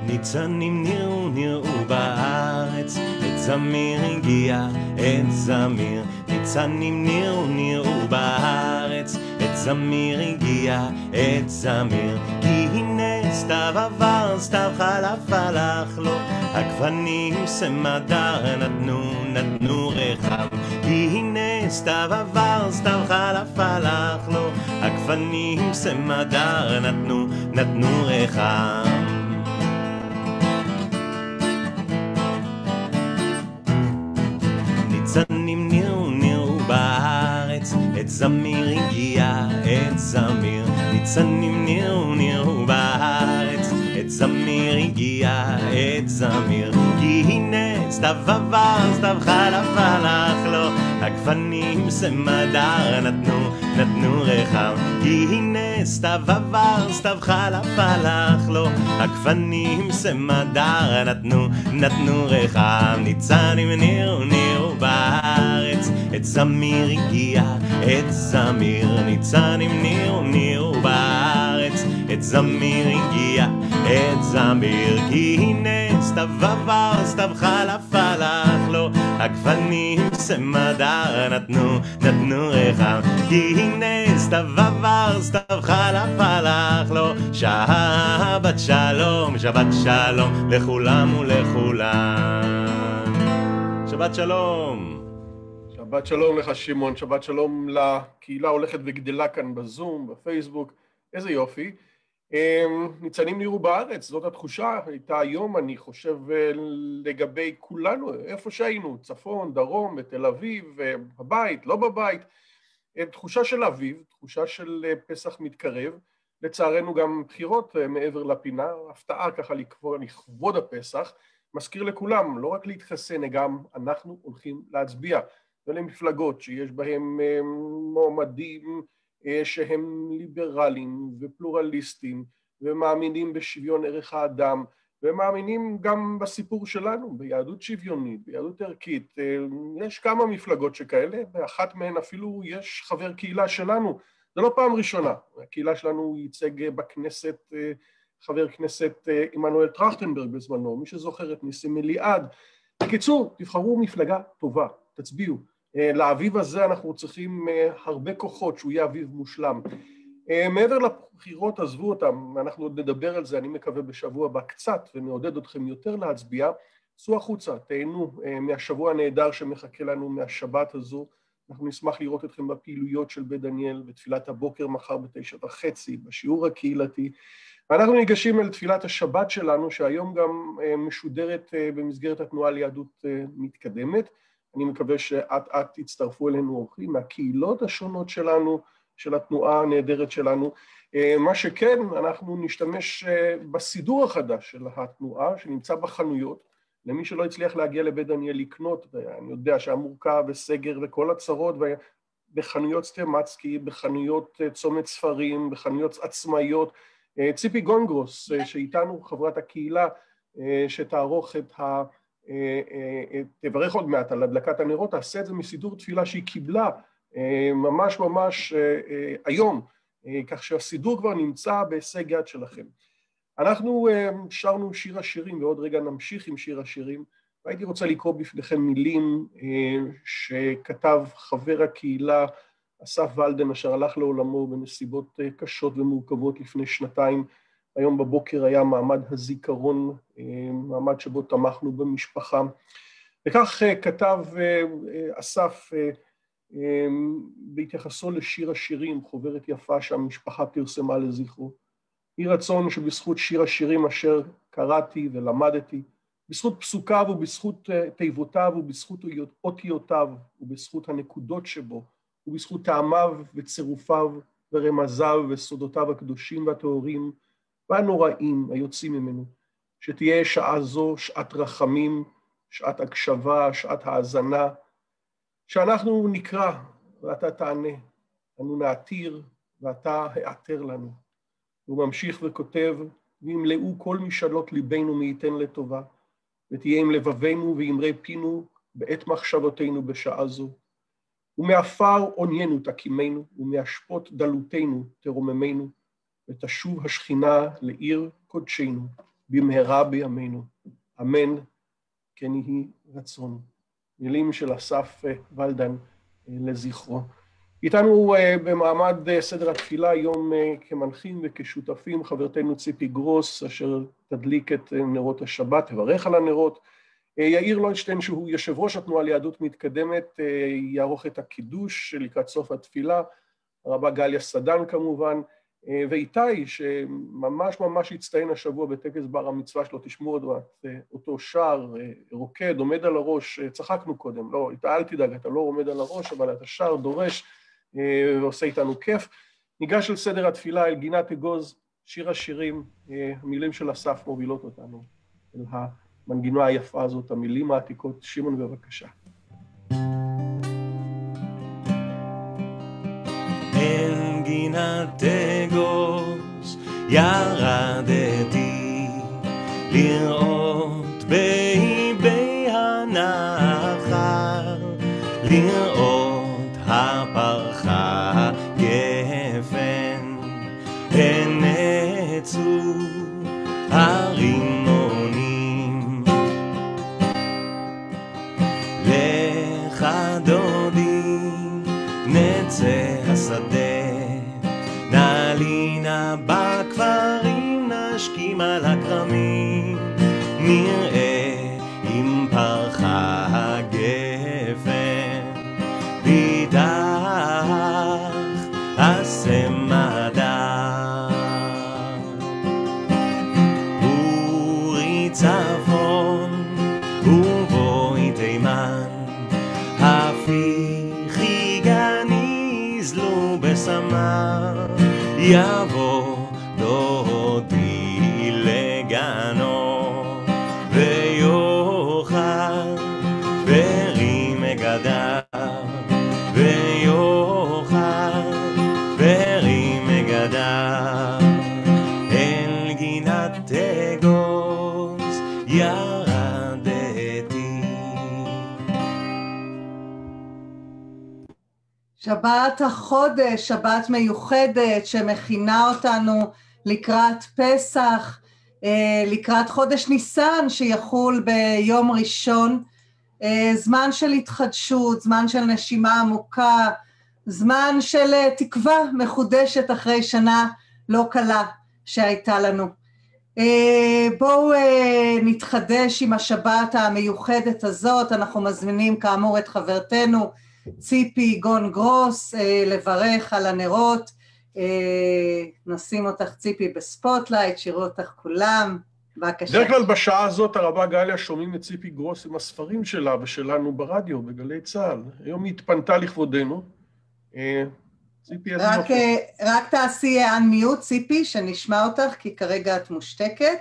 ניצנים נראו בארץ, את זמיר הגיע, את זמיר. ניצנים נראו בארץ, את זמיר הגיע, את זמיר. כי הנה סתיו עבר, סתיו חלף הלך לו, הגוונים סמדר נתנו רחב. כי הנה סתיו עבר, סתיו חלף הלך לו, הגוונים סמדר נתנו רחב. ניצנים נראו בארץ, את זמיר הגיע, את זמיר. ניצנים נראו בארץ, את זמיר הגיע, את זמיר. כי הנה סתיו עבר, סתיו חלף הלך לו, הגוונים סמדר נתנו רחב. כי הנה סתיו עבר, סתיו חלף הלך לו, הגוונים סמדר נתנו רחב. ניצנים נראו בארץ, את זמיר הגיע, את זמיר. ניצנים נראו בארץ, את זמיר הגיע, את זמיר. כי הנה סתיו עבר, סתיו חלף הלך לו, הגוונים סמדר נתנו רחב. כי הנה סתיו עבר, סתיו חלף הלך לו, שבת שלום, שבת שלום לכולם ולכולן. שבת שלום. שבת שלום לך שמעון, שבת שלום לקהילה הולכת וגדלה כאן בזום, בפייסבוק, איזה יופי. ניצנים נראו בארץ, זאת התחושה, הייתה היום אני חושב לגבי כולנו, איפה שהיינו, צפון, דרום, בתל אביב, בבית, לא בבית, תחושה של אביב, תחושה של פסח מתקרב, לצערנו גם בחירות מעבר לפינה, הפתעה ככה לכבוד הפסח, מזכיר לכולם, לא רק להתחסן, גם אנחנו הולכים להצביע, ולמפלגות שיש בהם מועמדים שהם ליברליים ופלורליסטים, ומאמינים בשוויון ערך האדם, ומאמינים גם בסיפור שלנו, ביהדות שוויונית, ביהדות ערכית. יש כמה מפלגות שכאלה, ואחת מהן אפילו יש חבר קהילה שלנו, זה לא פעם ראשונה, הקהילה שלנו ייצג בכנסת, חבר כנסת עמנואל טרכטנברג בזמנו, מי שזוכר את ניסים אליעד. בקיצור, תבחרו מפלגה טובה, תצביעו. לאביב הזה אנחנו צריכים הרבה כוחות, שהוא יהיה אביב מושלם. מעבר לבחירות, עזבו אותם, אנחנו עוד נדבר על זה, אני מקווה בשבוע הבא קצת, ונעודד אתכם יותר להצביע. צאו החוצה, תהנו מהשבוע הנהדר שמחכה לנו מהשבת הזו. אנחנו נשמח לראות אתכם בפעילויות של בית דניאל, בתפילת הבוקר מחר ב9:30, בשיעור הקהילתי. אנחנו ניגשים אל תפילת השבת שלנו, שהיום גם משודרת במסגרת התנועה ליהדות מתקדמת. אני מקווה שאת תצטרפו אלינו אורחים מהקהילות השונות שלנו, של התנועה הנהדרת שלנו. מה שכן, אנחנו נשתמש בסידור החדש של התנועה, שנמצא בחנויות, למי שלא הצליח להגיע לבית דניאל לקנות, ואני יודע שהיה מורכב וסגר וכל הצרות, בחנויות סטמצקי, בחנויות צומת ספרים, בחנויות עצמאיות, ציפי גונגרוס, שאיתנו חברת הקהילה, שתערוך תברך עוד מעט על הדלקת הנרות, תעשה את זה מסידור תפילה שהיא קיבלה ממש היום, כך שהסידור כבר נמצא בהישג יד שלכם. אנחנו שרנו שיר השירים, ועוד רגע נמשיך עם שיר השירים, והייתי רוצה לקרוא בפניכם מילים שכתב חבר הקהילה אסף ולדן, אשר הלך לעולמו בנסיבות קשות ומורכבות לפני שנתיים. היום בבוקר היה מעמד הזיכרון, מעמד שבו תמכנו במשפחה. וכך כתב אסף בהתייחסו לשיר השירים, חוברת יפה שהמשפחה פרסמה לזכרו. יהי רצון שבזכות שיר השירים אשר קראתי ולמדתי, בזכות פסוקיו ובזכות תיבותיו ובזכות אותיותיו ובזכות הנקודות שבו ובזכות טעמיו וצירופיו ורמזיו וסודותיו הקדושים והטהורים והנוראים היוצאים ממנו, שתהיה שעה זו שעת רחמים, שעת הקשבה, שעת האזנה, שאנחנו נקרא ואתה תענה, אנו נעתיר ואתה העתר לנו. הוא ממשיך וכותב, וימלאו כל משאלות ליבנו מייתן לטובה, ותהיה עם לבבינו ואמרי פינו בעת מחשבותינו בשעה זו. ומעפר עוניינו תקימנו, ומהשפות דלותנו תרוממנו, ותשוב השכינה לעיר קודשנו במהרה בימינו. אמן, כן יהי רצון. מילים של אסף ולדן לזכרו. איתנו במעמד סדר התפילה היום כמנחים וכשותפים חברתנו ציפי גרוס, אשר תדליק את נרות השבת, תברך על הנרות. יאיר לוינשטיין, שהוא יושב ראש התנועה ליהדות מתקדמת, יערוך את הקידוש לקראת סוף התפילה, הרבה גליה סדן כמובן, ואיתי, שממש ממש הצטיין השבוע בטקס בר המצווה שלו, תשמעו עוד אותו שר, רוקד, עומד על הראש, צחקנו קודם, לא, אל תדאג, אתה לא עומד על הראש, אבל אתה שר, דורש, ועושה איתנו כיף. ניגש אל סדר התפילה, אל גינת אגוז, שיר השירים, המילים של אסף מובילות אותנו אל המנגינה היפה הזאת, המילים העתיקות. שמעון בבקשה. אל גינת אגוז ירדתי לראות באיבי הנחל, לראות הפרחה גפן, הנצו הרימונים. לך דודי נצא השדה, נעלינה בכפרים, נשכים על הכרמים, נראה אם פרחה הגפן, פיתח הסמדה. אורי צפון ובואי תימן, הפיכי גניזלו בסמר, יבוא דודי לגנו ויוכל פרי מגדיו, ויוכל פרי מגדיו. אל גינת אגוז ירדתי. שבת החודש, שבת מיוחדת שמכינה אותנו לקראת פסח, לקראת חודש ניסן שיחול ביום ראשון, זמן של התחדשות, זמן של נשימה עמוקה, זמן של תקווה מחודשת אחרי שנה לא קלה שהייתה לנו. בואו נתחדש עם השבת המיוחדת הזאת. אנחנו מזמינים כאמור את חברתנו ציפי גון גרוס לברך על הנרות. נשים אותך ציפי בספוטלייט, שירו אותך כולם. בבקשה. בדרך כלל בשעה הזאת הרבה גליה שומעים את ציפי גרוס עם הספרים שלה ושלנו ברדיו, בגלי צהל. היום היא התפנתה לכבודנו. ציפי, רק תעשי unmute ציפי, שנשמע אותך, כי כרגע את מושתקת.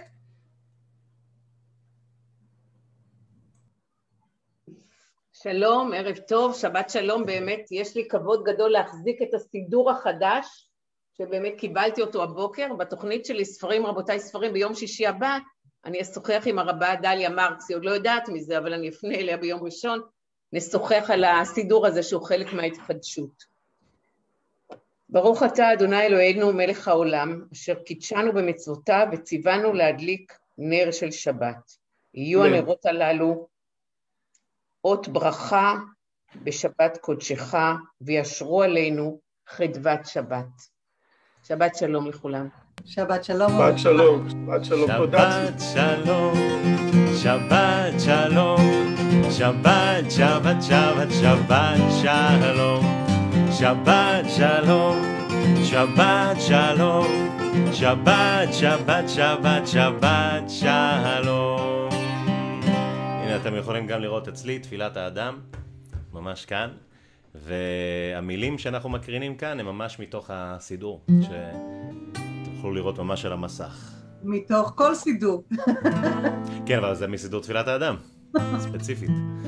שלום, ערב טוב, שבת שלום. באמת יש לי כבוד גדול להחזיק את הסידור החדש, שבאמת קיבלתי אותו הבוקר, בתוכנית שלי ספרים, רבותיי ספרים, ביום שישי הבא, אני אשוחח עם הרבה דליה מרקס, היא עוד לא יודעת מזה, אבל אני אפנה אליה ביום ראשון, נשוחח על הסידור הזה שהוא חלק מההתחדשות. ברוך אתה, אדוני אלוהינו, מלך העולם, אשר קידשנו במצוותיו וציוונו להדליק נר של שבת. יהיו הנרות הללו אות ברכה בשבת קודשך, וישרו עלינו חדוות שבת. שבת שלום לכולם. שבת שלום. שבת שלום. שבת שלום. תודה. שבת שלום. שבת שלום. שבת שבת שבת שבת שלום. שבת שלום. שבת שלום. שבת שבת שבת שבת שלום. הנה אתם יכולים גם לראות אצלי תפילת האדם, ממש כאן. והמילים שאנחנו מקרינים כאן הם ממש מתוך הסידור, שתוכלו לראות ממש על המסך. מתוך כל סידור. כן, אבל זה מסידור תפילת האדם, ספציפית.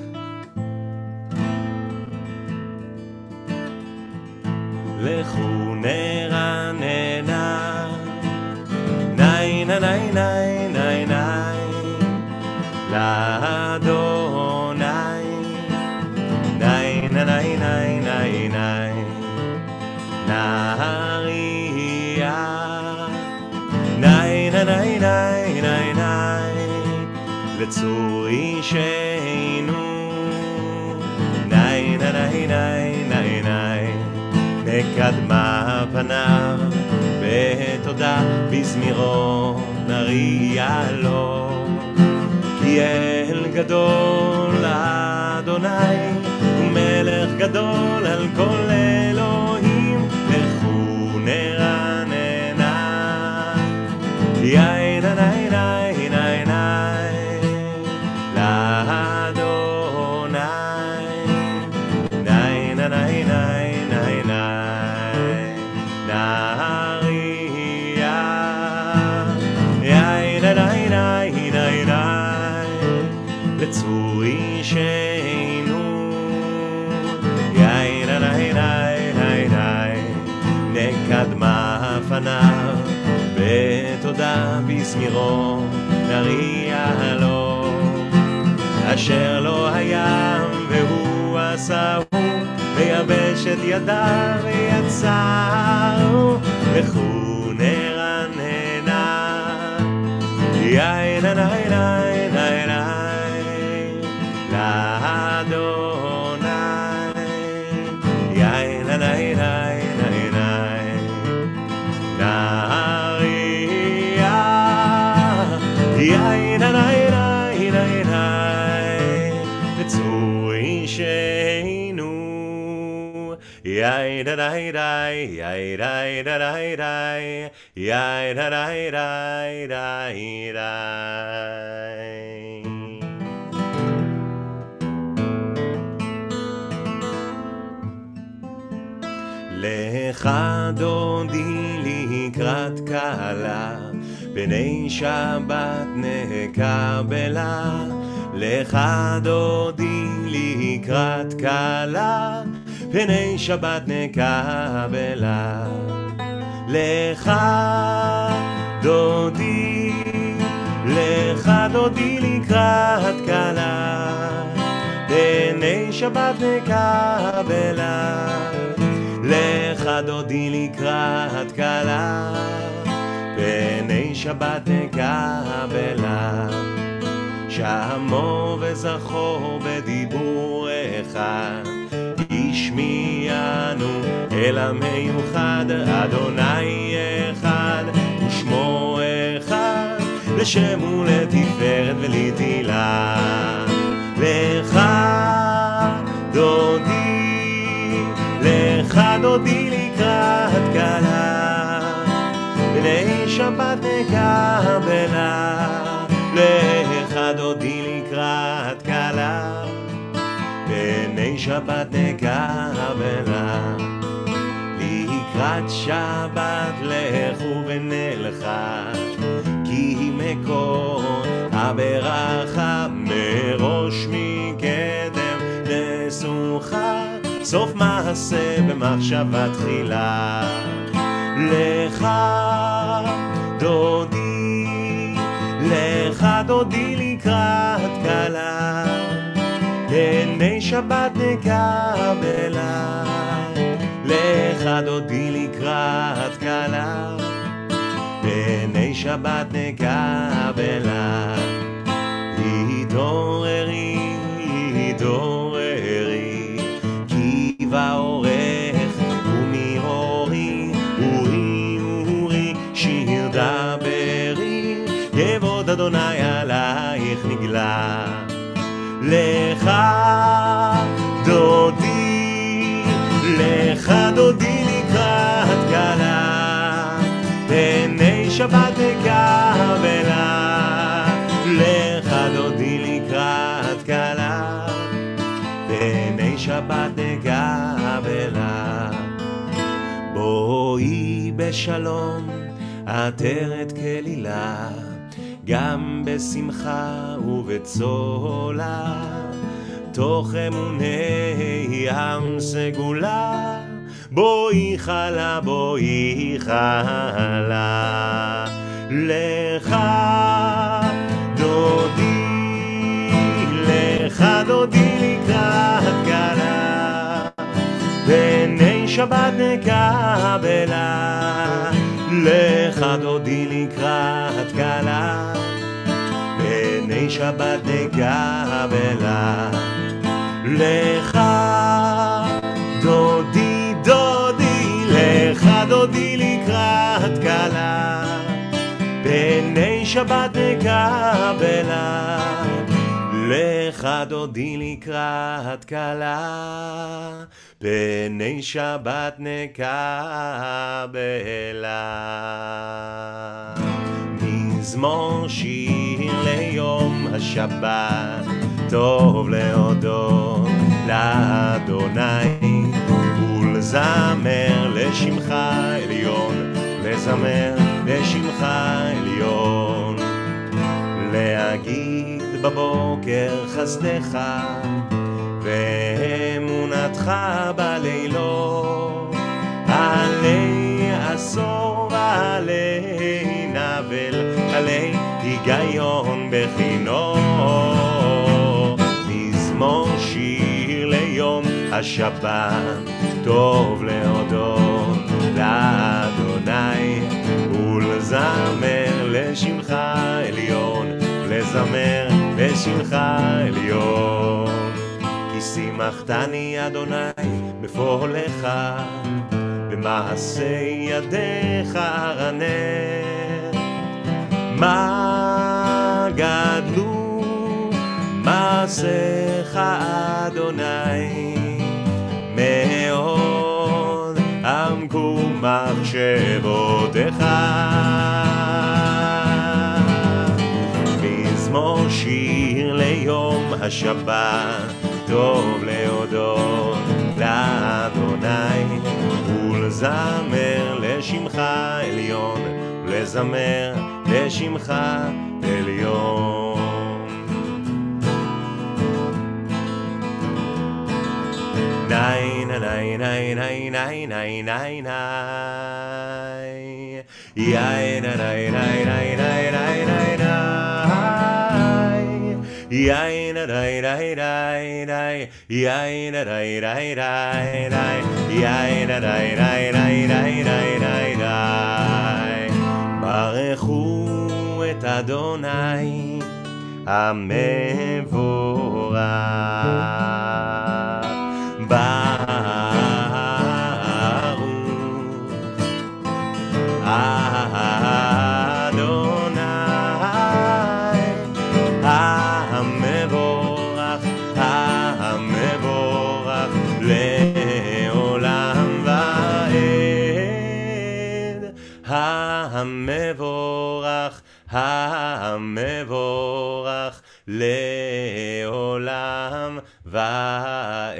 לכו נרננה, ניי ניי ניי ניי ניי ניי, לאדוני, ניי ניי ניי ניי ניי ניי, נהריה, ניי ניי ניי ניי ניי ניי. לצור אישנו. ני ני ני ני ני ני נקדמה פניו בתודה בזמירות נריע לו. כי אל גדול אדוני ומלך גדול על כל אלוהים, לכו נרננה. יאי ני ני ני ני ני לאדוני. ני ני ני ני ני ני נריע. יאי ני ני ני ני ני לצור אישנו. יאי ני ני ני ני ני נקדמה פניו בתודה בזמירות נריע לו. אשר לא הים והוא עשהו, ויבש את ידיו ויצרו, לכו נרננה. יאי ני ני ני ני ני לאדוני. יאי ני ני ני ני ני נריע. יאי ני ני ני ני ני לצור אישנו. יאי ני ני ני יאי ני ני ני יאי ני ני ני ני ני. לך דודי לקראת קהלה, בני שבת נקבלה. לך דודי לקראת קהלה, בני שבת נקבלה. לך דודי, לך דודי לקראת קהלה, בני שבת נקבלה. לך דודי לקראת קהלה, בני שבת נקבלה. שמעו וזכור בדיבור אחד, השמיענו אל המיוחד. אדוני אחד ושמו אחד, לשם ולתפארת ולתהילה. לך דודי, לך דודי לקראת קהלה, בני שבת נקבלה. לך דודי לקראת קהלה, בני שבת נקבלה. לקראת שבת לכו ונלכה, כי מקור הברכה מראש מקדם נסוכה, סוף מעשה במחשבה תחילה. לך דודי, לך דודי לקראת קהלה, בני שבת נקבלה. לך דודי לקראת קהלה, בני שבת נקבלה. התעוררי, התעוררי, כי באורך ומאורי, אורי אורי שיר דברי, כבוד אדוני עלייך נגלה. לך דודי, לך דודי לקראת קהלה, בני שבת נקבלה. לך דודי לקראת קהלה, בני שבת נקבלה. בואי בשלום עטרת כלילה, גם בשמחה ובצולה, תוך אמוני ים סגולה. בואי חלה, בואי חלה. לך דודי, לך דודי לקראת קהלה, בני שבת נקבלה. לך דודי לקראת קהלה, בני פני שבת נקבלה. לך דודי דודי, לך דודי לקראת כלה, פני שבת נקבלה. לך דודי לקראת כלה, פני שבת נקבלה. מזמור שיר ליום השבת, טוב להודות לאדוני, ולזמר לשמך עליון, לזמר לשמך עליון. להגיד בבוקר חסדך ואמונתך בלילות, עלי עשור ועלי נבל, עלי היגיון בחינו. מזמור שיר ליום השבת, טוב להודות לאדוני, ולזמר לשמך עליון, לזמר לשמך עליון. כי שימחתני אדוני בפועלך, במעשה ידיך ארנה. מה גדלו מעשיך אדוני, מאוד עמקו מחשבותיך. מזמור שיר ליום השבת, טוב להודות לאדוני, ולזמר לשמך עליון, ולזמר לשמך עליון. ניי ניי ניי ניי ניי ניי ניי ניי, יאי ניי ניי ניי ניי ניי ניי ניי, יאי ניי ניי ניי ניי, יאי ניי ניי ניי ניי, יאי ניי ניי ניי ניי ניי ניי. ברכו את אדוני המבורך, המבורך, המבורך לעולם ועד.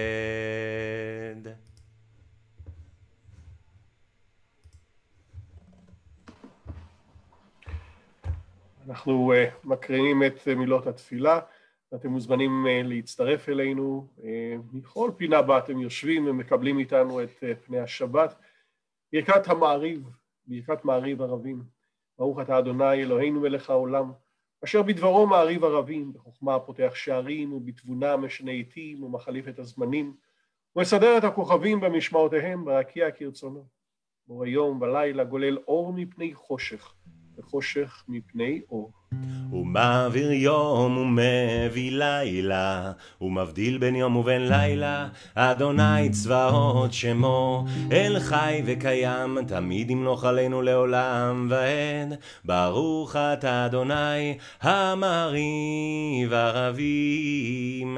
אנחנו מקרינים את מילות התפילה, ואתם מוזמנים להצטרף אלינו. מכל פינה בה אתם יושבים ומקבלים איתנו את פני השבת. ברכת המעריב, ברכת מעריב ערבים. ברוך אתה אדוני אלוהינו מלך העולם, אשר בדברו מעריב ערבים, בחוכמה פותח שערים ובתבונה משנה עתים ומחליף את הזמנים, ומסדר את הכוכבים במשמעותיהם ברקיע כרצונו. בו היום ולילה גולל אור מפני חושך, וחושך מפני אור. הוא מעביר יום ומביא לילה, הוא מבדיל בין יום ובין לילה. אדוני צבאות שמו, אל חי וקיים, תמיד ימלוך עלינו לעולם ועד. ברוך אתה אדוני המעריב ערבים,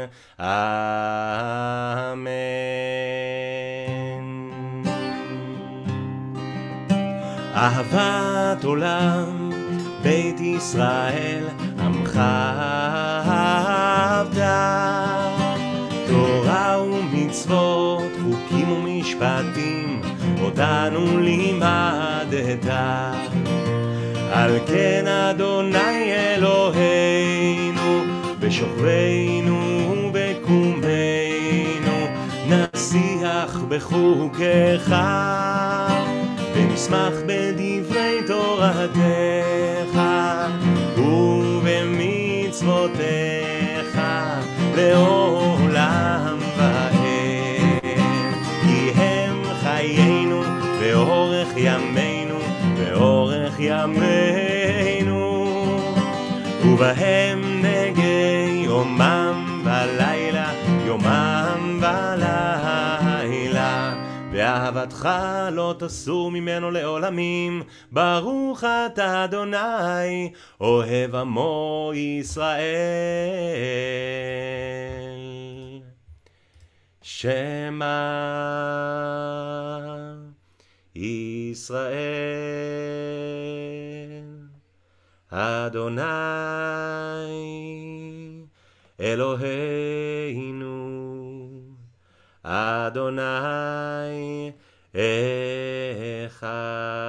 אמן. אהבת עולם בית ישראל עמך עבדה, תורה ומצוות חוקים ומשפטים אותנו לימדת. על כן אדוני אלוהינו בשוכבנו ובקומנו נשיח בחוקיך ונשמח בדברי תורתך ובמצוותיך לעולם ועד. כי הם חיינו ואורך ימינו ואורך ימינו, ובהם יומם ולילה, יומם ולילה. ואהבתך לא תסור ממנו לעולמים, ברוך אתה אדוני, אוהב עמו ישראל. שמע ישראל, אדוני אלוהינו, אדוני אחד.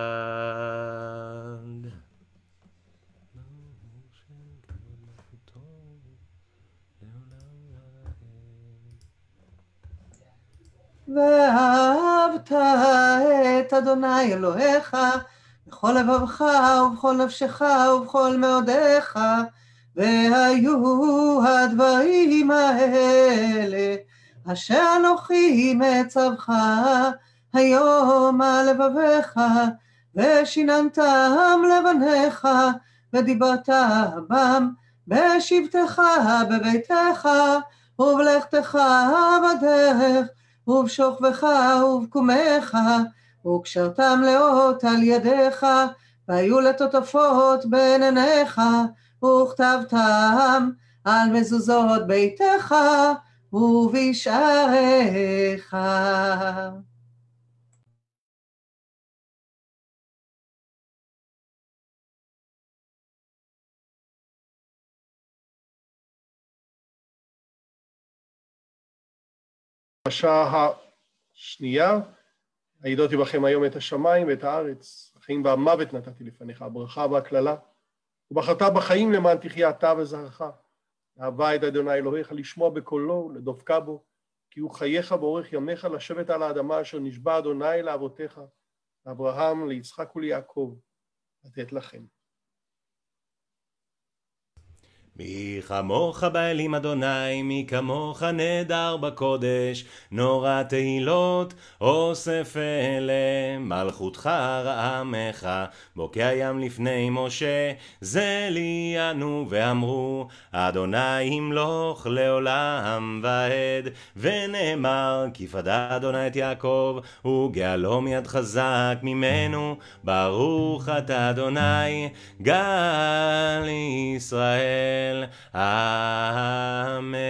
ואהבת את אדוני אלוהיך בכל לבבך ובכל נפשך ובכל מאודיך, והיו הדברים האלה אשר אנוכי מצווך היום על לבביך, ושיננתם לבניך, ודיברת בם בשבתך בביתך, ובלכתך בדרך, ובשוכבך ובקומך, וקשרתם לאות על ידיך, והיו לטוטפות בין עיניך, וכתבתם על מזוזות ביתך ובשעריך. בשעה השנייה, העידותי בכם היום את השמיים ואת הארץ, החיים והמוות נתתי לפניך, הברכה והקללה, ובחרת בחיים למען תחיה אתה וזרעך. אהבה את אדוני אלוהיך לשמוע בקולו, לדבקה בו, כי הוא חייך באורך ימיך לשבת על האדמה אשר נשבע אדוני לאבותיך, לאברהם, ליצחק וליעקב, לתת לכם. מי כמוך באלים אדוני, מי כמוך נהדר בקודש, נורא תהילות אוסף אלה, מלכותך רעמך, בוקע ים לפני משה, זה לי ענו ואמרו, אדוני ימלוך לעולם ועד, ונאמר, כי פדה אדוני את יעקב, וגאלו מיד חזק ממנו, ברוך אתה אדוני, גל ישראל. אמן.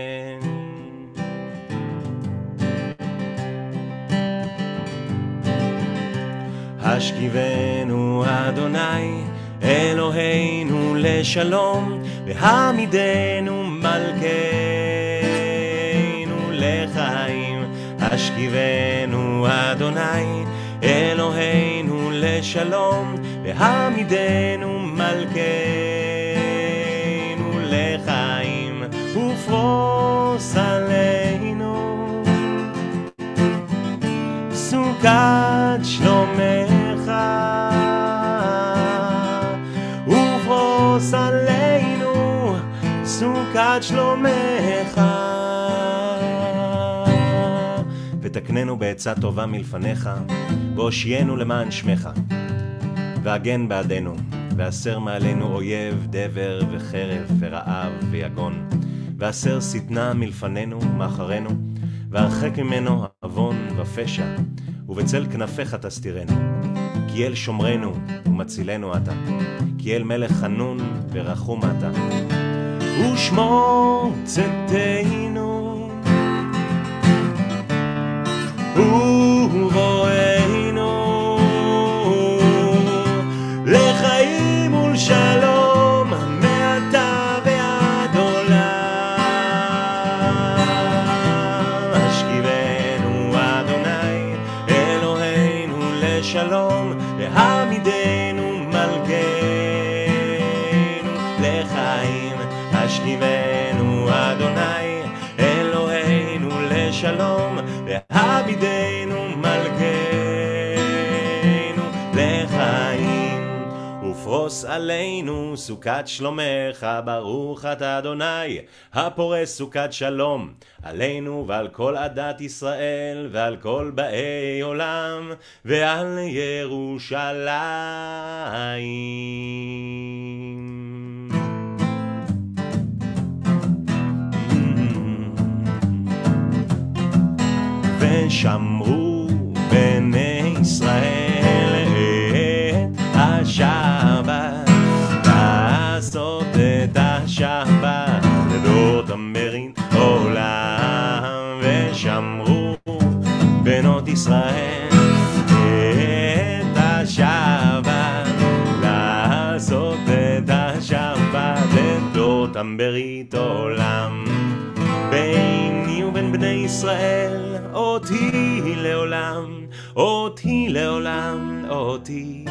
השכיבנו אדוני אלוהינו לשלום, והעמידנו מלכנו לחיים. השכיבנו אדוני אלוהינו לשלום, והעמידנו מלכנו לחיים, ופרוס עלינו סוכת שלומך, ופרוס עלינו סוכת שלומך, ותקננו בעצה טובה מלפניך, והושיענו למען שמך, והגן בעדנו, ואסר מעלינו אויב, דבר וחרב ורעב ויגון, ואסר שטנה מלפנינו מאחרינו, והרחק ממנו עוון ופשע, ובצל כנפיך תסתירנו. כי אל שומרנו ומצילנו אתה, כי אל מלך חנון ורחום אתה, ושמור צאתנו ובואנו לחיים ולשלום מעתה ועד עולם. השכיבנו אדוני אלוהינו לשלום, והעמידנו מלכנו לחיים. השכיבנו אדוני אלוהינו לשלום, והעמידנו מלכנו לחיים. ופרוס עלינו סוכת שלומך, ברוך אתה אדוני הפורס סוכת שלום עלינו ועל כל עדת ישראל ועל כל באי עולם ועל ירושלים. ישראל את השבת, לעשות את השבת לדורתם ברית עולם. ביני ובין בני ישראל אותי לעולם, אותי לעולם, אותי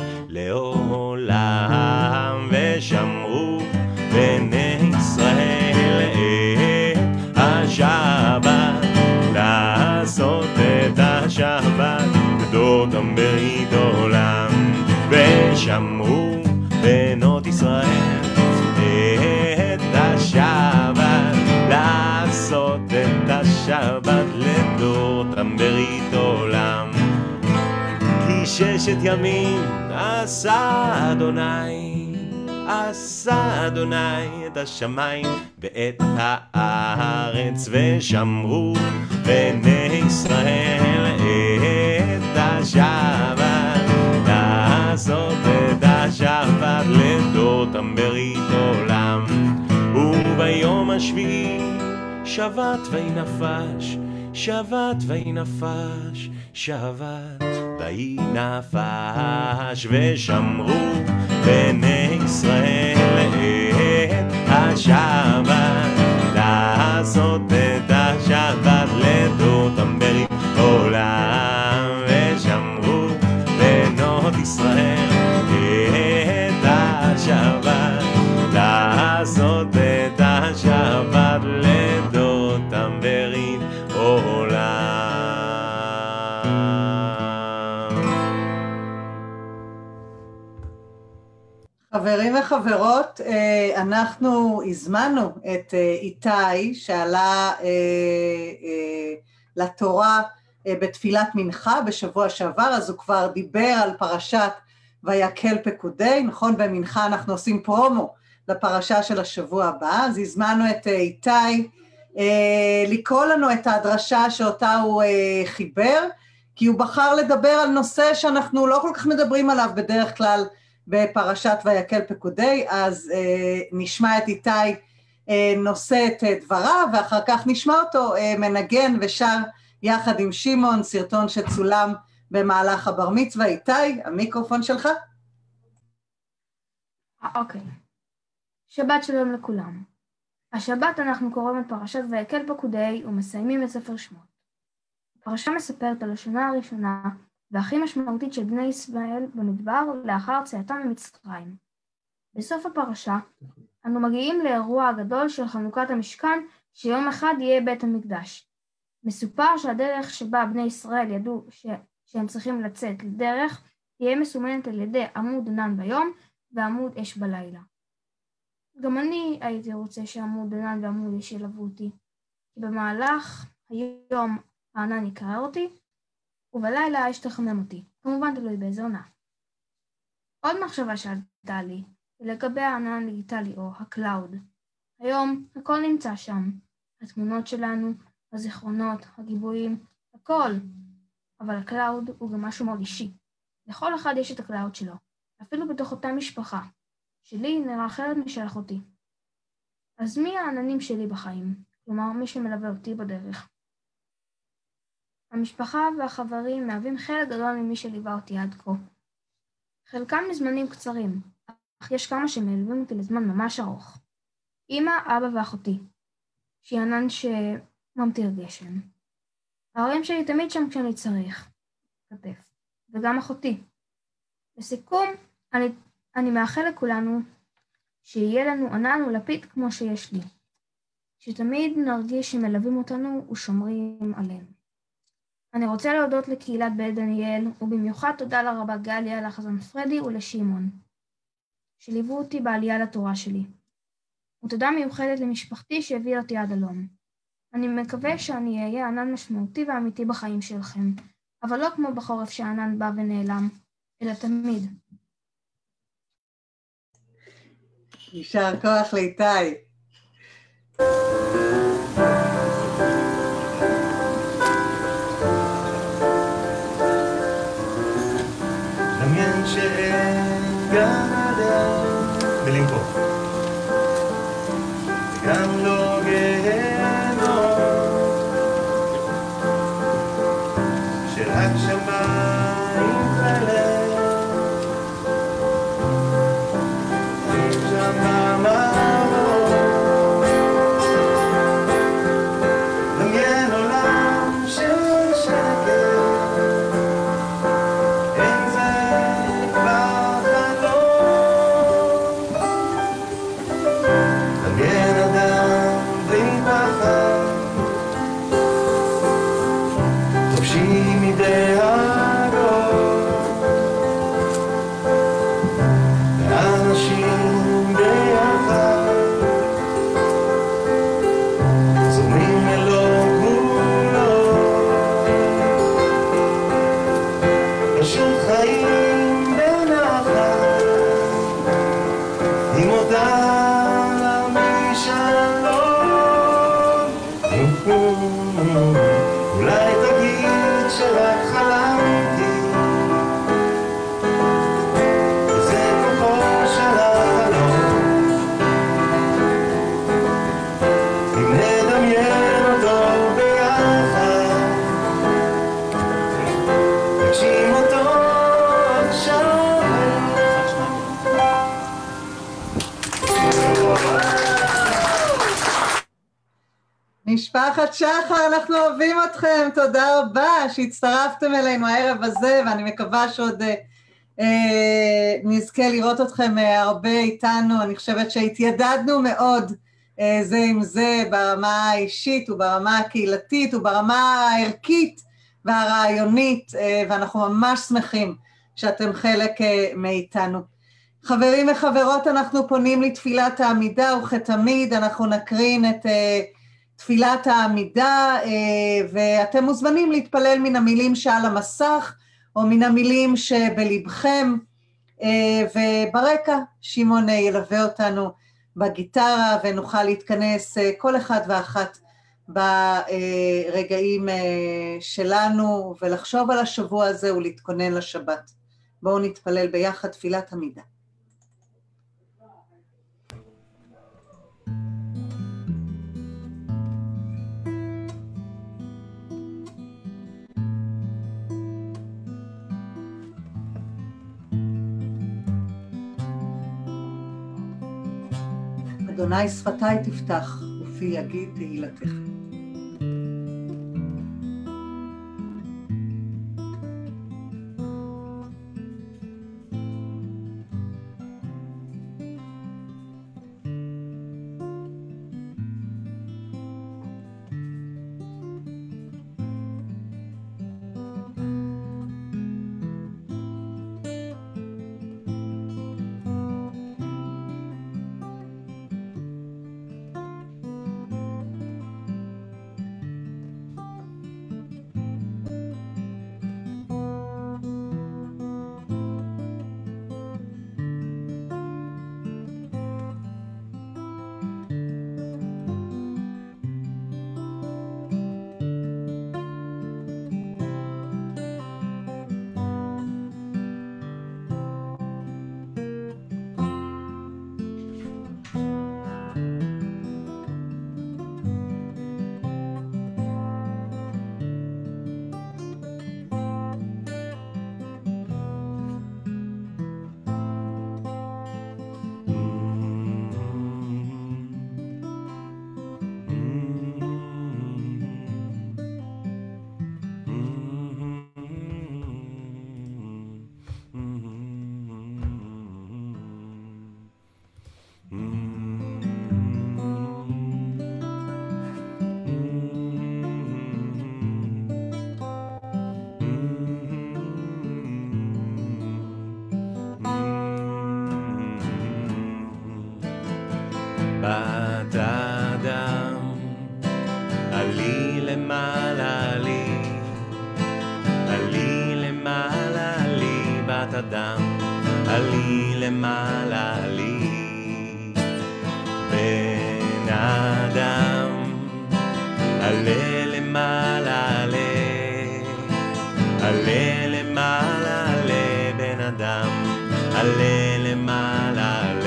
לעולם. ושמרו בני ישראל את השבת, לעשות את השבת לדורתם ברית עולם. ושמרו בנות ישראל את השבת, לעשות את השבת לדורתם ברית עולם. כי 6 ימים עשה אדוני, עשה אדוני את השמיים ואת הארץ. ושמרו בני ישראל את השבת, לעשות את השבת לדורתם ברית עולם. וביום השביעי שבת וינפש, שבת וינפש, שבת וינפש. ושמרו בני ישראל את השבת, לעשות את השבת לדורתם ברית עולם. ושמרו בנות ישראל את השבת, לעשות את השבת לדורתם ברית עולם. חברים וחברות, אנחנו הזמנו את איתי שעלה לתורה בתפילת מנחה בשבוע שעבר, אז הוא כבר דיבר על פרשת ויקל פקודי, נכון? במנחה אנחנו עושים פרומו לפרשה של השבוע הבא, אז הזמנו את איתי לקרוא לנו את הדרשה שאותה הוא חיבר, כי הוא בחר לדבר על נושא שאנחנו לא כל כך מדברים עליו בדרך כלל בפרשת ויקל פקודי. אז נשמע את איתי נושא את דבריו, ואחר כך נשמע אותו מנגן ושר יחד עם שמעון, סרטון שצולם במהלך הבר מצווה. איתי, המיקרופון שלך. אוקיי. שבת שלום לכולם. השבת אנחנו קוראים את פרשת ויקל פקודי ומסיימים את ספר שמות. הפרשה מספרת על השנה הראשונה והכי משמעותית של בני ישראל במדבר לאחר צאתם ממצרים. בסוף הפרשה אנו מגיעים לאירוע הגדול של חנוכת המשכן, שיום אחד יהיה בית המקדש. מסופר שהדרך שבה בני ישראל ידעו שהם צריכים לצאת לדרך תהיה מסומנת על ידי עמוד ענן ביום ועמוד אש בלילה. גם אני הייתי רוצה שעמוד ענן ועמוד אש ילוו אותי, כי במהלך היום הענן יקרר אותי ובלילה האש תחמם אותי, כמובן תלוי באיזו עונה. עוד מחשבה שעלתה לי לגבי הענן הדיגיטלי או הקלאוד. היום הכל נמצא שם, התמונות שלנו, הזיכרונות, הגיבויים, הכל. אבל הקלאוד הוא גם משהו מאוד אישי. לכל אחד יש את הקלאוד שלו, אפילו בתוך אותה משפחה. שלי נראה אחרת משל אחותי. אז מי העננים שלי בחיים? כלומר, מי שמלווה אותי בדרך? המשפחה והחברים מהווים חלק גדול ממי שליווה אותי עד כה. חלקם לזמנים קצרים, אך יש כמה שמלווים אותי לזמן ממש ארוך. אמא, אבא ואחותי, שהיא ענן שממטיר גשם. ההורים שלי תמיד שם כשאני צריך, כתף, וגם אחותי. לסיכום, אני מאחל לכולנו שיהיה לנו ענן ולפיד כמו שיש לי, שתמיד נרגיש שמלווים אותנו ושומרים עלינו. אני רוצה להודות לקהילת בית דניאל, ובמיוחד תודה לרבה גליה, לחזן פרדי ולשמעון, שליוו אותי בעלייה לתורה שלי. ותודה מיוחדת למשפחתי שהביאה אותי עד הלום. אני מקווה שאני אהיה ענן משמעותי ואמיתי בחיים שלכם, אבל לא כמו בחורף שהענן בא ונעלם, אלא תמיד. יישר כוח לאיתי. דמיין שאין גן עדן, מילים פה, וגם לא גיהנום, שרק מודה משלום, אולי תגיד שרק חלמתי, וזה כוחו של החלום, אם נדמיין אותו ביחד, נגשים אותו עכשיו. משפחת שחר, אנחנו אוהבים אתכם, תודה רבה שהצטרפתם אלינו הערב הזה, ואני מקווה שעוד נזכה לראות אתכם הרבה איתנו. אני חושבת שהתיידדנו מאוד זה עם זה ברמה האישית וברמה הקהילתית וברמה הערכית והרעיונית, ואנחנו ממש שמחים שאתם חלק מאיתנו. חברים וחברות, אנחנו פונים לתפילת העמידה, וכתמיד אנחנו נקרין את תפילת העמידה, ואתם מוזמנים להתפלל מן המילים שעל המסך, או מן המילים שבלבכם, וברקע שמעון ילווה אותנו בגיטרה, ונוכל להתכנס כל אחד ואחת ברגעים שלנו, ולחשוב על השבוע הזה ולהתכונן לשבת. בואו נתפלל ביחד תפילת עמידה. אדוני שפתיי תפתח, ופי יגיד תהילתך. בת אדם, עלי למעלה עלי, עלי למעלה עלי, בת אדם, עלי למעלה עלי, בן אדם, עלה למעלה עלה, עלה למעלה עלה, בן אדם, עלה למעלה עלה,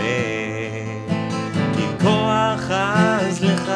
כוח אז לך,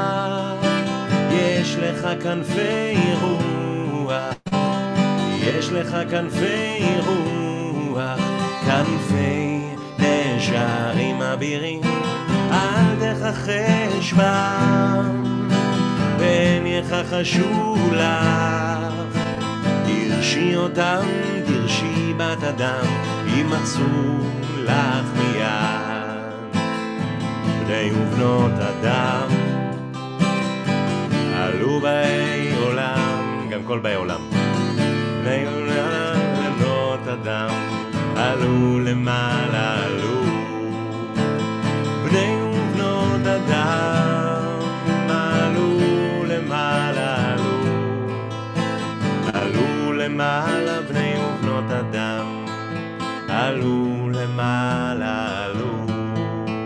יש לך כנפי רוח, יש לך כנפי רוח, כנפי נשרים אבירים, אל תכחש בם, פן יחשו לך, דרשי אותם, דרשי בת אדם, ימצאו לך מיד. בני ובנות אדם, עלו באי עולם, גם כל באי עולם. בני ובנות אדם, עלו למעלה עלו. בני ובנות אדם, עלו למעלה עלו. עלו למעלה בני ובנות אדם, עלו למעלה עלו.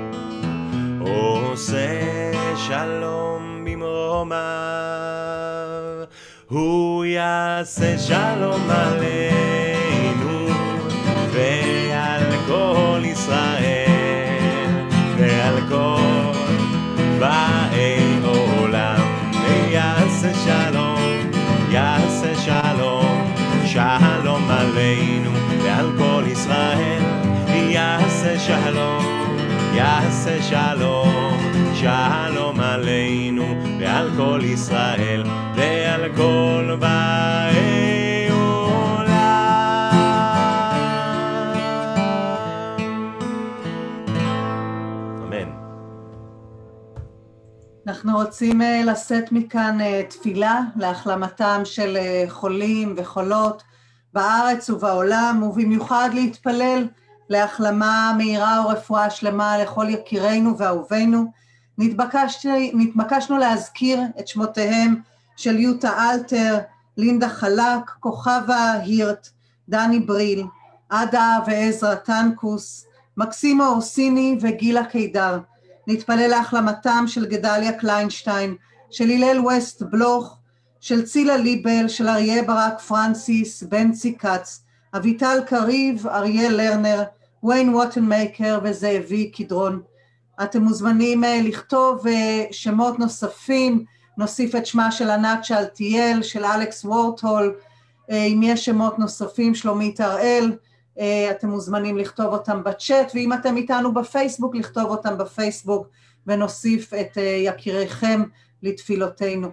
עושה שלום במרומיו, הוא יעשה שלום עלינו ועל כל ישראל ועל כל באי עולם. יעשה שלום, יעשה שלום, שלום עלינו ועל כל ישראל. יעשה שלום, יעשה שלום, שלום עלינו ועל כל ישראל ועל כל באי עולם. אמן. אנחנו רוצים לשאת מכאן תפילה להחלמתם של חולים וחולות בארץ ובעולם, ובמיוחד להתפלל להחלמה מהירה ורפואה שלמה לכל יקירינו ואהובינו. נתבקשנו להזכיר את שמותיהם של יוטה אלתר, לינדה חלק, כוכבה הירט, דני בריל, עדה ועזרא טנקוס, מקסימו אורסיני וגילה קידר. נתפלל להחלמתם של גדליה קליינשטיין, של הלל ווסט בלוך, של צילה ליבל, של אריה ברק פרנסיס, בנצי קץ, אביטל קריב, אריה לרנר, ויין ווטנמייקר וזאבי קדרון. אתם מוזמנים לכתוב שמות נוספים, נוסיף את שמה של ענת שאלתיאל, של אלכס וורטהול, אם יש שמות נוספים, שלומית הראל, אתם מוזמנים לכתוב אותם בצ'אט, ואם אתם איתנו בפייסבוק, לכתוב אותם בפייסבוק, ונוסיף את יקיריכם לתפילותינו.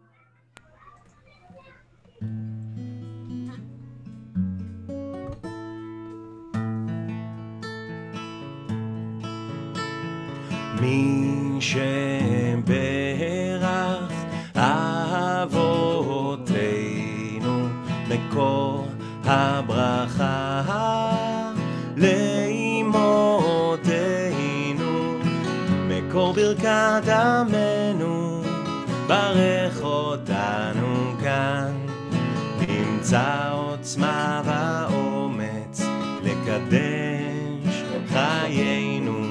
מי שברך אבותינו מקור הברכה לאמותינו, מקור ברכת עמנו, ברך אותנו כאן, נמצא עוצמה ואומץ לקדש חיינו,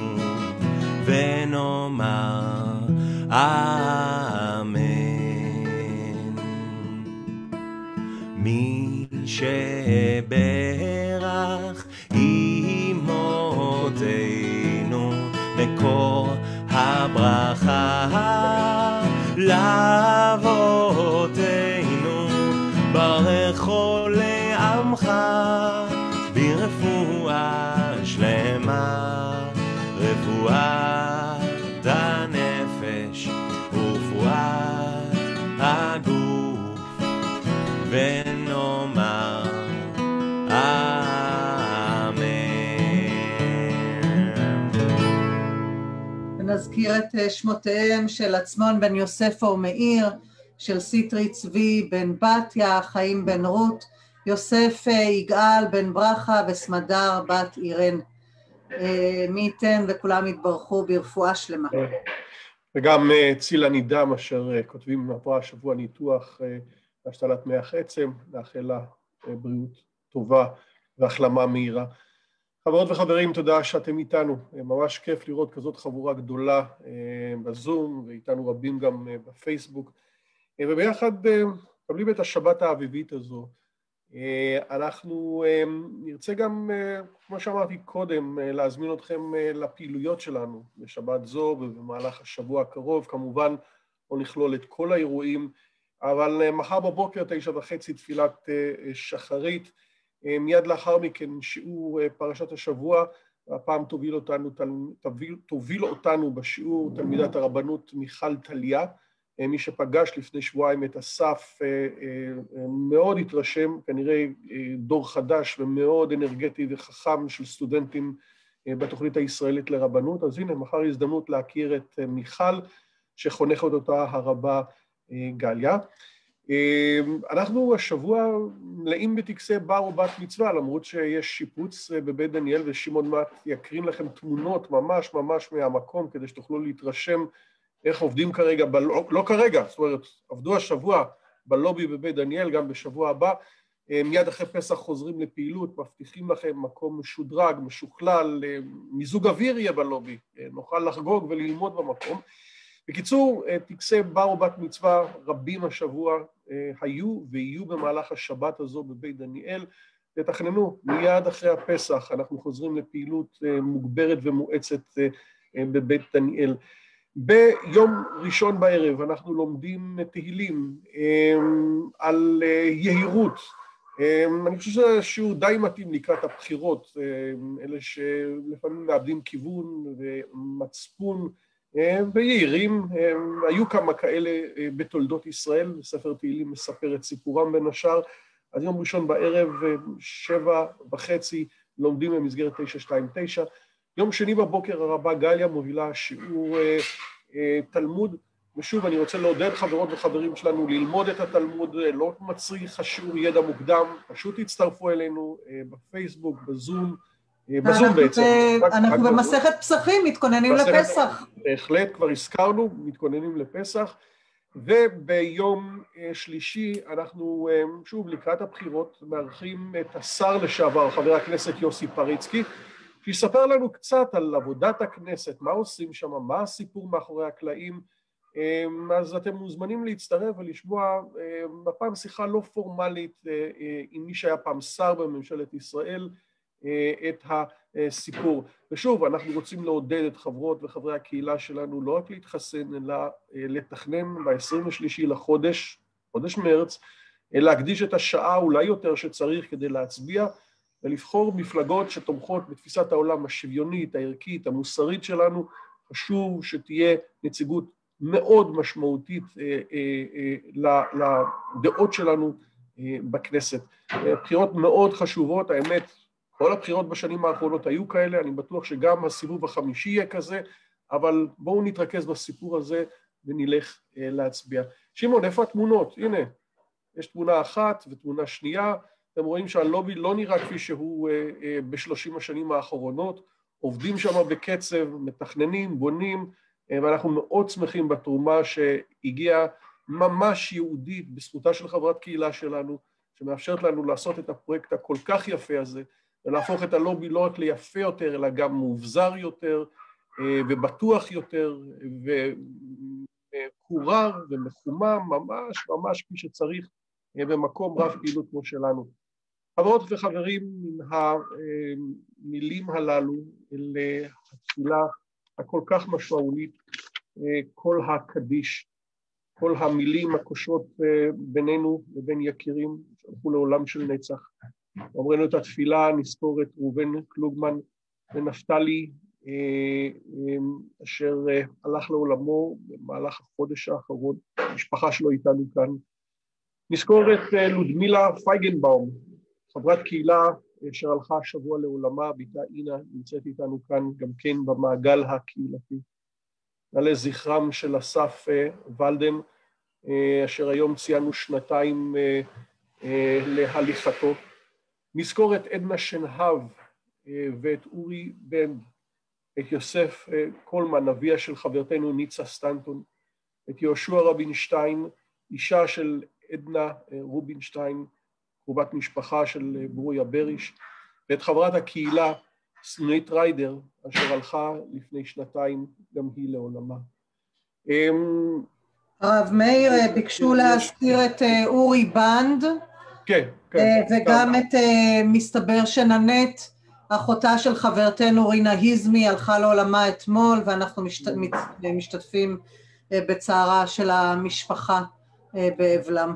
ונאמר אמן. מי שברך אמותינו מקור הברכה לאבותינו, ברך חולי עמך ברפואה שלמה, רפואת הנפש ורפואת הגוף, ונאמר אמן. ונזכיר את שמותיהם של עצמון בן יוסף ומאיר, של סיטרי צבי בן בתיה, חיים בן רות, יוסף יגאל בן ברכה וסמדר בת אירן. מי ייתן וכולם יתברכו ברפואה שלמה. וגם צילה נידם אשר כותבים פה השבוע ניתוח להשתלת מח עצם, לאחל לה בריאות טובה והחלמה מהירה. חברות וחברים, תודה שאתם איתנו. ממש כיף לראות כזאת חבורה גדולה בזום, ואיתנו רבים גם בפייסבוק. וביחד מקבלים את השבת האביבית הזו. אנחנו נרצה גם, כמו שאמרתי קודם, להזמין אתכם לפעילויות שלנו בשבת זו ובמהלך השבוע הקרוב. כמובן לא נכלול את כל האירועים, אבל מחר בבוקר 9:30 תפילת שחרית, מיד לאחר מכן שיעור פרשת השבוע, והפעם תוביל אותנו בשיעור תלמידת הרבנות מיכל טליה. מי שפגש לפני שבועיים את אסף מאוד התרשם, כנראה דור חדש ומאוד אנרגטי וחכם של סטודנטים בתוכנית הישראלית לרבנות. אז הנה, מחר הזדמנות להכיר את מיכל, שחונכת אותה הרבה גליה. אנחנו השבוע מלאים בטקסי בר או בת מצווה, למרות שיש שיפוץ בבית דניאל, ושמעון מעט יקרין לכם תמונות ממש ממש מהמקום, כדי שתוכלו להתרשם איך עובדים כרגע, לא כרגע, זאת אומרת, עבדו השבוע בלובי בבית דניאל, גם בשבוע הבא, מיד אחרי פסח חוזרים לפעילות, מבטיחים לכם מקום משודרג, משוכלל, מיזוג אוויר יהיה בלובי, נוכל לחגוג וללמוד במקום. בקיצור, טקסי בר ובת מצווה רבים השבוע היו ויהיו במהלך השבת הזו בבית דניאל. תתכננו, מיד אחרי הפסח אנחנו חוזרים לפעילות מוגברת ומואצת בבית דניאל. ביום ראשון בערב אנחנו לומדים תהילים על יהירות. אני חושב שזה שיעור די מתאים לקראת הבחירות, אלה שלפעמים מאבדים כיוון ומצפון ויהירים. היו כמה כאלה בתולדות ישראל, ספר תהילים מספר את סיפורם בין השאר. אז יום ראשון בערב 7:30 לומדים במסגרת 929. יום שני בבוקר הרבה גליה מובילה שיעור תלמוד, ושוב אני רוצה לעודד חברות וחברים שלנו ללמוד את התלמוד, לא מצריך השיעור ידע מוקדם, פשוט תצטרפו אלינו בפייסבוק, בזום בעצם. אנחנו במסכת פסחים, מתכוננים לפסח. בהחלט, כבר הזכרנו, מתכוננים לפסח, וביום שלישי אנחנו שוב לקראת הבחירות מארחים את השר לשעבר, חבר הכנסת יוסי פריצקי, שיספר לנו קצת על עבודת הכנסת, מה עושים שם, מה הסיפור מאחורי הקלעים. אז אתם מוזמנים להצטרף ולשמוע בפעם שיחה לא פורמלית עם מי שהיה פעם שר בממשלת ישראל את הסיפור. ושוב, אנחנו רוצים לעודד את חברות וחברי הקהילה שלנו לא רק להתחסן, אלא לתכנן ב-23 לחודש, חודש מרץ, להקדיש את השעה אולי יותר שצריך כדי להצביע, ולבחור מפלגות שתומכות בתפיסת העולם השוויונית, הערכית, המוסרית שלנו. חשוב שתהיה נציגות מאוד משמעותית לדעות שלנו בכנסת. בחירות מאוד חשובות, האמת, כל הבחירות בשנים האחרונות היו כאלה, אני בטוח שגם הסיבוב החמישי יהיה כזה, אבל בואו נתרכז בסיפור הזה ונלך להצביע. שמעון, איפה התמונות? הנה, יש תמונה אחת ותמונה שנייה, אתם רואים שהלובי לא נראה כפי שהוא ב-30 השנים האחרונות, עובדים שם בקצב, מתכננים, בונים, ואנחנו מאוד שמחים בתרומה שהגיעה ממש יהודית בזכותה של חברת קהילה שלנו, שמאפשרת לנו לעשות את הפרויקט הכל כך יפה הזה, ולהפוך את הלובי לא רק ליפה יותר, אלא גם מאובזר יותר, ובטוח יותר, וקורר ומחומם, ממש ממש כפי שצריך, במקום רב פעילות כמו שלנו. חברות וחברים, מן המילים הללו לתפילה הכל כך משמעותית, כל הקדיש, כל המילים הקושרות בינינו לבין יקירים, שהלכו לעולם של נצח. אומרנו את התפילה, נזכור את ראובן קלוגמן ונפתלי, אשר הלך לעולמו במהלך החודש האחרון, המשפחה שלו איתנו כאן. נזכור את לודמילה פייגנבאום, חברת קהילה אשר הלכה השבוע לעולמה, ביתה אינה נמצאת איתנו כאן גם כן במעגל הקהילתי. נעלה זכרם של אסף ולדן, אשר היום ציינו 2 להליכתו. נזכור את עדנה שנהב ואת אורי בן, את יוסף קולמן, אביה של חברתנו ניצה סטנטון, את יהושע רובינשטיין, אישה של עדנה רובינשטיין, קרובת משפחה של ברוריה בריש, ואת חברת הקהילה סנונית ריידר, אשר הלכה לפני 2 גם היא לעולמה. הרב מאיר, ביקשו להזכיר את אורי בנד, כן, וגם את מסתבר שננט, אחותה של חברתנו רינה היזמי, הלכה לעולמה אתמול, ואנחנו משתתפים בצערה של המשפחה באבלם.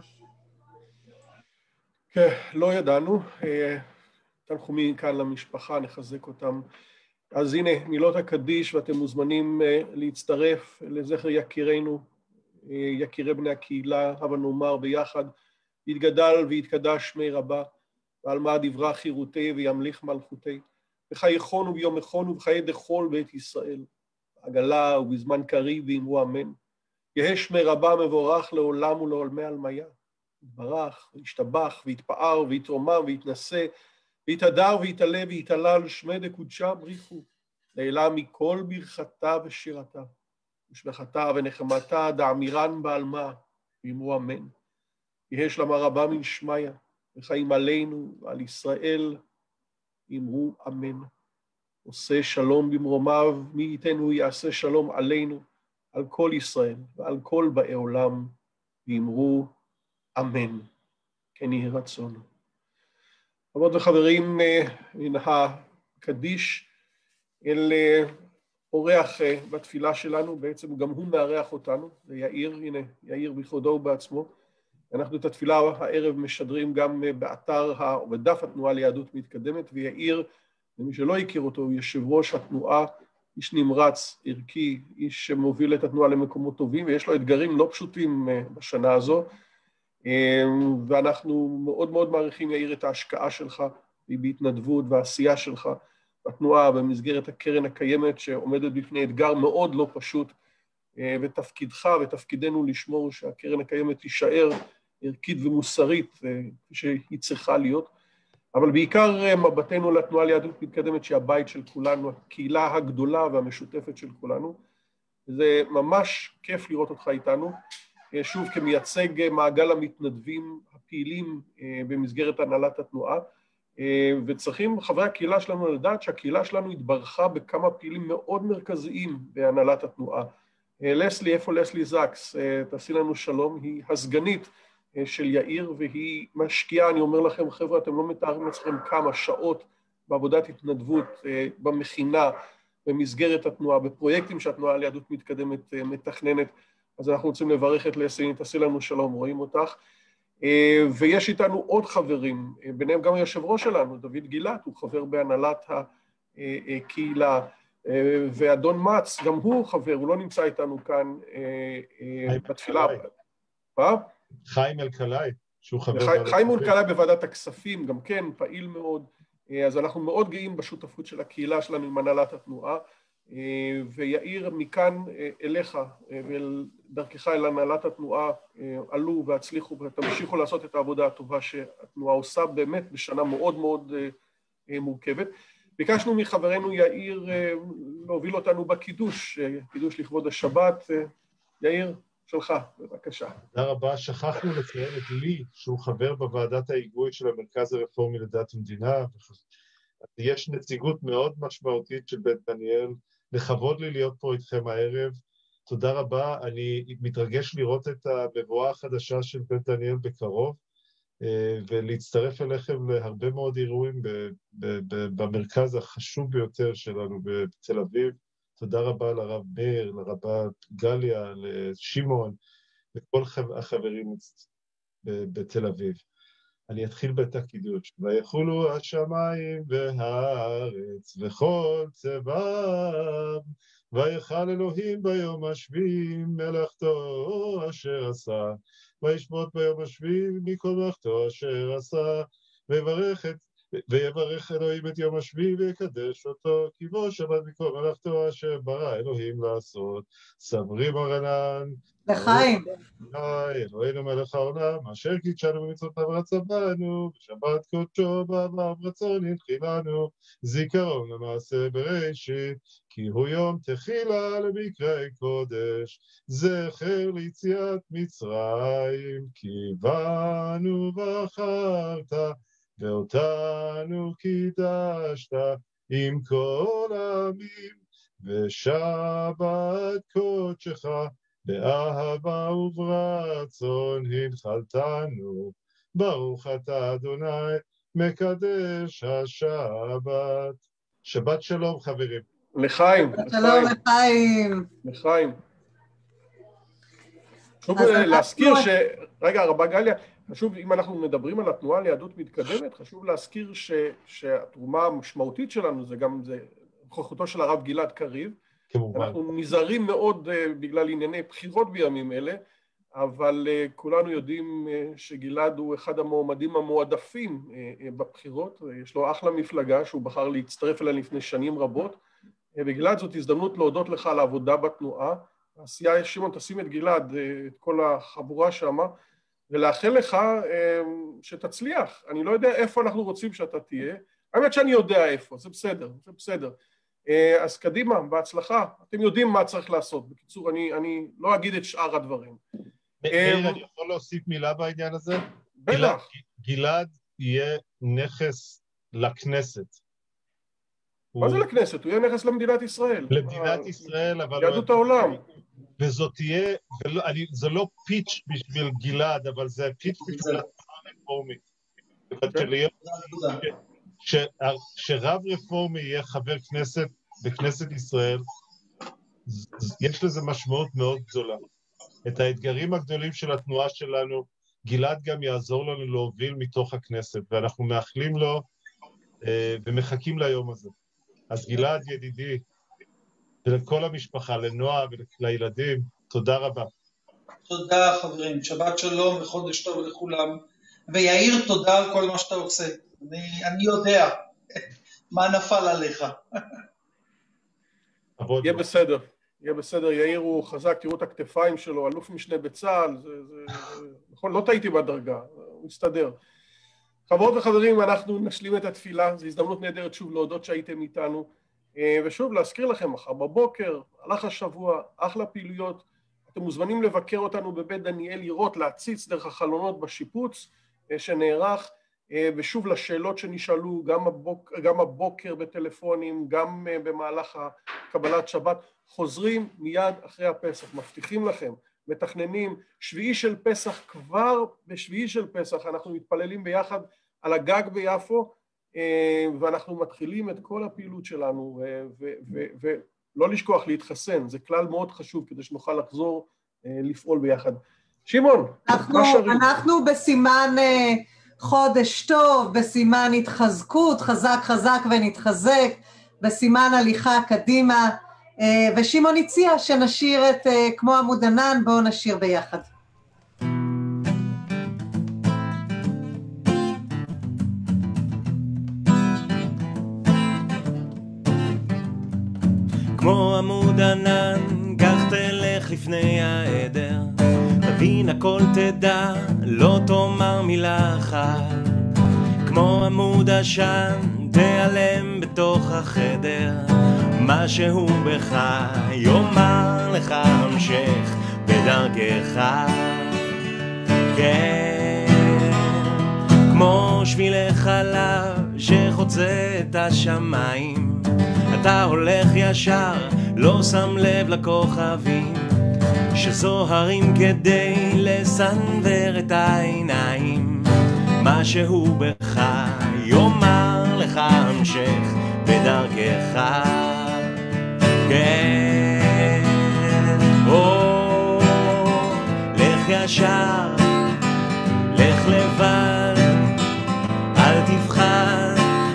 כן, לא ידענו, תנחומים כאן למשפחה, נחזק אותם. אז הנה, מילות הקדיש, ואתם מוזמנים להצטרף לזכר יקירנו, יקירי בני הקהילה, הבה נאמר ביחד, יתגדל ויתקדש שמי רבה, ועל מה דברה חירותי וימליך מלכותי, בחייכון וביומכון ובחיי דכל בית ישראל, עגלה ובזמן קריב ואמרו אמן. יהא שמי רבה מבורך לעולם ולעולמי עלמיה, יתברך וישתבח ויתפאר ויתרומם ויתנשא, ויתהדר ויתעלה ויתהלל שמי דקודשה בריחו, לעילה מכל ברכתה ושירתה, ושבחתה ונחמתה דאמירן בעלמה, ואמרו אמן. יהא שלמה רבה מן שמיה, וחיים עלינו ועל ישראל, אמרו אמן. עושה שלום במרומיו, מי ייתן הוא יעשה שלום עלינו, על כל ישראל ועל כל באי עולם, ואמרו אמן. כן יהי רצון. חברות וחברים, מן הקדיש אל אורח בתפילה שלנו, בעצם גם הוא מארח אותנו, זה יאיר, הנה יאיר בכבודו ובעצמו. אנחנו את התפילה הערב משדרים גם באתר או בדף התנועה ליהדות מתקדמת, ויאיר, למי שלא הכיר אותו, הוא יושב ראש התנועה, איש נמרץ, ערכי, איש שמוביל את התנועה למקומות טובים, ויש לו אתגרים לא פשוטים בשנה הזו, ואנחנו מאוד מאוד מעריכים, יאיר, את ההשקעה שלך, בהתנדבות והעשייה שלך בתנועה, במסגרת הקרן הקיימת, שעומדת בפני אתגר מאוד לא פשוט, ותפקידך ותפקידנו לשמור שהקרן הקיימת תישאר ערכית ומוסרית, כפי שהיא צריכה להיות, אבל בעיקר מבטנו לתנועה ליהדות מתקדמת, שהיא הבית של כולנו, הקהילה הגדולה והמשותפת של כולנו. זה ממש כיף לראות אותך איתנו, שוב כמייצג מעגל המתנדבים הפעילים במסגרת הנהלת התנועה, וצריכים חברי הקהילה שלנו לדעת שהקהילה שלנו התברכה בכמה פעילים מאוד מרכזיים בהנהלת התנועה. לסלי, איפה לסלי זקס? תעשי לנו שלום, היא הסגנית של יאיר, והיא משקיעה, אני אומר לכם, חבר'ה, אתם לא מתארים לעצמכם כמה שעות בעבודת התנדבות, במכינה, במסגרת התנועה, בפרויקטים שהתנועה ליהדות מתקדמת מתכננת, אז אנחנו רוצים לברך את לסלי, תעשי לנו שלום, רואים אותך. ויש איתנו עוד חברים, ביניהם גם היושב ראש שלנו, דוד גילת, הוא חבר בהנהלת הקהילה, ואדון מצ, גם הוא חבר, הוא לא נמצא איתנו כאן בתפילה. חיים אלקלעי, שהוא חבר... חיים אלקלעי בוועדת הכספים, גם כן, פעיל מאוד, אז אנחנו מאוד גאים בשותפות של הקהילה שלנו עם הנהלת התנועה, ויאיר מכאן אליך ודרכך אל הנהלת התנועה עלו והצליחו ותמשיכו לעשות את העבודה הטובה שהתנועה עושה באמת בשנה מאוד מאוד מורכבת. ביקשנו מחברנו יאיר להוביל אותנו בקידוש, קידוש לכבוד השבת. יאיר, שלך, בבקשה. תודה רבה. שכחנו לציין את לי, שהוא חבר בוועדת ההיגוי של המרכז הרפורמי לדת ומדינה. יש נציגות מאוד משמעותית של בית דניאל. לכבוד לי להיות פה איתכם הערב. תודה רבה. אני מתרגש לראות את המבואה החדשה של בית דניאל בקרוב, ולהצטרף אליכם להרבה מאוד אירועים במרכז החשוב ביותר שלנו בתל אביב. תודה רבה לרב מאיר, לרבה גליה, לשמעון, לכל החברים בתל אביב. אני אתחיל בית הקידוש. ויחולו השמיים והארץ וכל צבאם, ויחל אלוהים ביום השביעי מלאכתו אשר עשה, וישבות ביום השביעי מכל מלאכתו אשר עשה, ויברך אלוהים את יום השביעי ויקדש אותו, כי בו שבת מכל מלאכתו אשר ברא אלוהים לעשות. סמרי מרנן, לחיים. אלוהינו מלך העולם, אשר קידשנו במצוותיו ורצה בנו, בשבת קודשו בעבר רצון הנחילנו, זיכרון למעשה בראשית, כי הוא יום תחילה למקראי קודש, זכר ליציאת מצרים, כי באנו בחרת, ואותנו קידשת עם כל העמים, ושבת קודשך באהבה וברצון הנחלתנו. ברוך אתה אדוני מקדש השבת. שבת שלום חברים. לחיים. שלום לחיים. לחיים. חשוב להזכיר רגע, רבה גליה, חשוב, אם אנחנו מדברים על התנועה ליהדות מתקדמת, חשוב להזכיר שהתרומה המשמעותית שלנו זה גם נוכחותו של הרב גלעד קריב. כמובן. אנחנו נזהרים מאוד בגלל ענייני בחירות בימים אלה, אבל כולנו יודעים שגלעד הוא אחד המועמדים המועדפים בבחירות, יש לו אחלה מפלגה שהוא בחר להצטרף אליה לפני שנים רבות, וגלעד זאת הזדמנות להודות לך על העבודה בתנועה. העשייה, שמעון, תשים את גלעד, את כל החבורה שמה, ולאחל לך שתצליח. אני לא יודע איפה אנחנו רוצים שאתה תהיה, האמת שאני יודע איפה, זה בסדר, זה בסדר. אז קדימה, בהצלחה, אתם יודעים מה צריך לעשות. בקיצור, אני לא אגיד את שאר הדברים. מאיר, אני יכול להוסיף מילה בעניין הזה? בטח. גלעד יהיה נכס לכנסת. מה זה לכנסת? הוא יהיה נכס למדינת ישראל. למדינת ישראל, אבל... יהדות העולם. וזאת תהיה, זה לא פיץ' בשביל גלעד, אבל זה פיץ' בשביל הרפורמית. שרב רפורמי יהיה חבר כנסת בכנסת ישראל, יש לזה משמעות מאוד גדולה. את האתגרים הגדולים של התנועה שלנו, גלעד גם יעזור לנו להוביל מתוך הכנסת, ואנחנו מאחלים לו ומחכים ליום הזה. אז גלעד ידידי, ולכל המשפחה, לנועה ולילדים, תודה רבה. תודה חברים, שבת שלום וחודש טוב לכולם. ויאיר, תודה על כל מה שאתה עושה. אני יודע מה נפל עליך. יהיה בסדר, יהיה בסדר. יאיר הוא חזק, תראו את הכתפיים שלו, אלוף משנה בצה"ל, נכון, לא טעיתי בדרגה, הוא הסתדר. חברות וחברים, אנחנו נשלים את התפילה, זו הזדמנות נהדרת שוב להודות שהייתם איתנו, ושוב להזכיר לכם, מחר בבוקר, הלך השבוע, אחלה פעילויות, אתם מוזמנים לבקר אותנו בבית דניאל, לראות, להציץ דרך החלונות בשיפוץ שנערך, ושוב לשאלות שנשאלו, גם הבוקר בטלפונים, גם במהלך קבלת שבת, חוזרים מיד אחרי הפסח, מבטיחים לכם, מתכננים, שביעי של פסח, כבר בשביעי של פסח אנחנו מתפללים ביחד על הגג ביפו, ואנחנו מתחילים את כל הפעילות שלנו, ולא לשכוח להתחסן, זה כלל מאוד חשוב כדי שנוכל לחזור לפעול ביחד. שמעון, אנחנו בסימן חודש טוב, בסימן התחזקות, חזק חזק ונתחזק, בסימן הליכה קדימה, ושמעון הציע שנשיר את כמו עמוד ענן, בואו נשיר ביחד. כמו עמוד ענן, כך תלך לפני העדר, תבין הכל תדע, לא תאמר מילה אחת. כמו עמוד עשן, תיעלם בתוך החדר, משהו בך יאמר לך המשך בדרכך. כן, כמו שבילי חלב שחוצה את השמיים, אתה הולך ישר, לא שם לב לכוכבים שזוהרים כדי לסנבר את העיניים. משהו בך יאמר לך המשך בדרכך. כן, לך ישר, לך לבד, אל תבחן,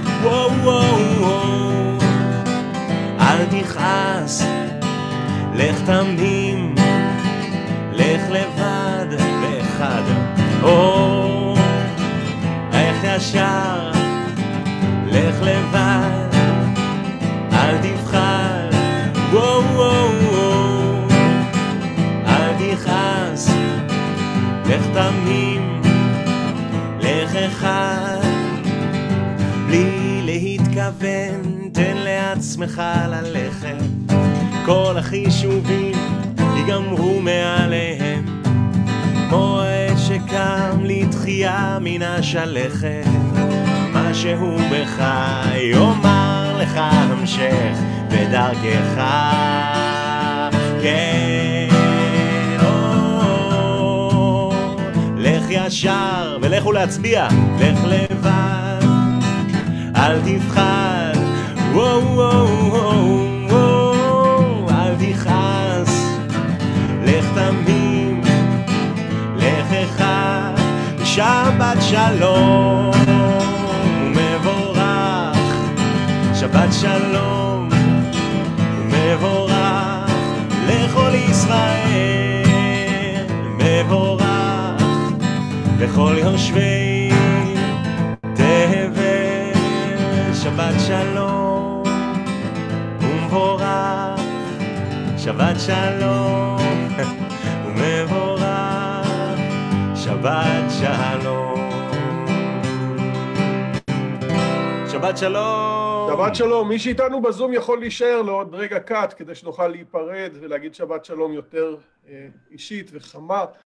אל תכעס, לך תמים, לך לבד באחד. לך ישר, לך לבד, אל תבחן, אל תכעס, לך תמים, לך אחד. בלי להתכוון, תן לעצמך ללכת, כל החישובים ייגמרו מעליהם, כמו העת שקם לתחייה מן השלכת. משהו בך יאמר לך המשך בדרכך. כן, לך ישר ולכו להצביע, לך לבד, אל תבחן, אל תכעס, לך תמים, לך אחד. שבת שלום ומבורך, שבת שלום ומבורך לכל ישראל, מבורך לכל יושבי תבל. שבת שלום ומבורך, שבת שלום ומבורך, שבת שלום. שבת שלום. שבת שלום. מי שאיתנו בזום יכול להישאר לעוד רגע קט כדי שנוכל להיפרד ולהגיד שבת שלום יותר אישית וחמה.